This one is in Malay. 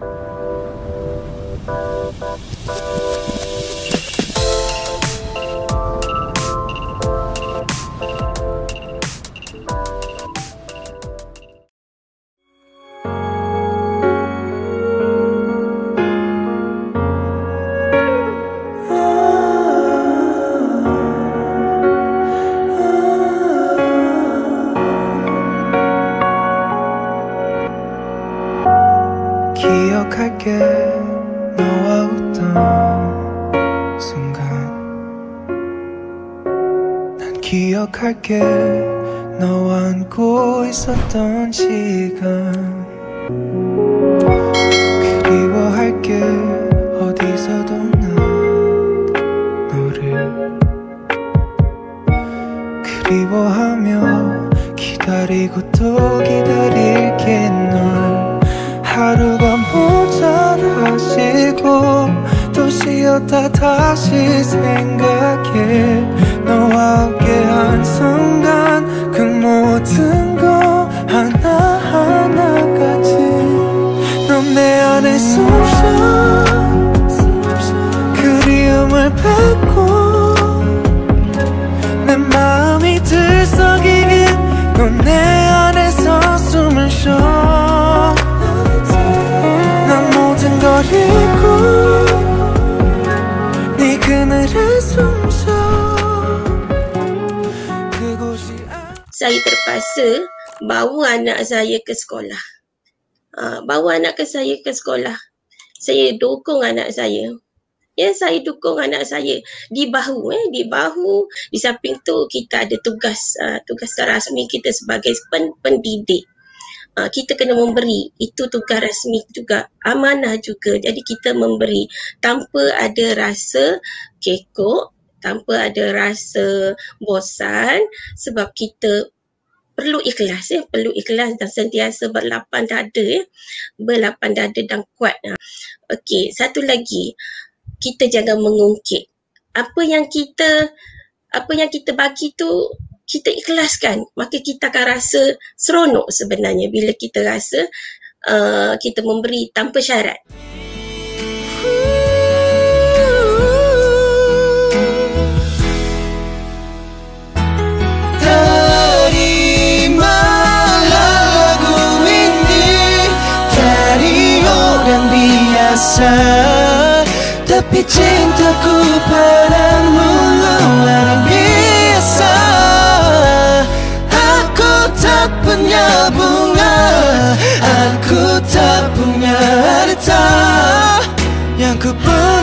기억할게 너와 웃던 순간 난 기억할게 너와 안고 있었던 시간 그리워할게 어디서도 난 너를 그리워하며 기다리고 또 기다릴게 널 하루가 모자라시고 또 쉬었다 다시 생각해 너와 함께한 순간 그 모든 거 하나하나까지 넌 내 안에 숨쉬어 그리움을 뱉고 내 마음이 들썩이게 넌 내 안에서 숨을 쉬어 걸 잊고 네 그늘에 숨쉬어 그곳이 saya terpaksa bawa anak saya ke sekolah. Bawa anak saya ke sekolah. Saya dukung anak saya. Ya, saya dukung anak saya di bahu, di samping tu kita ada tugas rasmi kita sebagai pendidik. Kita kena memberi, itu tugas rasmi juga, amanah juga. Jadi kita memberi tanpa ada rasa kekok, tanpa ada rasa bosan, sebab kita perlu ikhlas dan sentiasa berlapang dada dan kuat. Okey, satu lagi, kita jangan mengungkit. Apa yang kita bagi tu kita ikhlaskan, maka kita akan rasa seronok sebenarnya bila kita rasa kita memberi tanpa syarat. Terimalah lagu ini dari orang biasa, tapi cintaku padamu luar biasa. Tak punya bunga, aku tak punya harta yang ku